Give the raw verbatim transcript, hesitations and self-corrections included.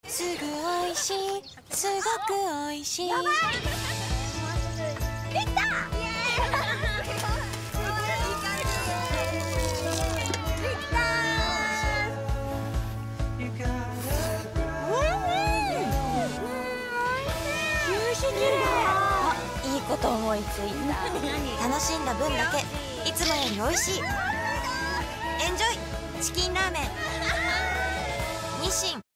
すぐおいしい、すごくおいしい。やばい。できた。いいこと思いついた。楽しんだ分だけいつもより美味しい。エンジョイチキンラーメン日清。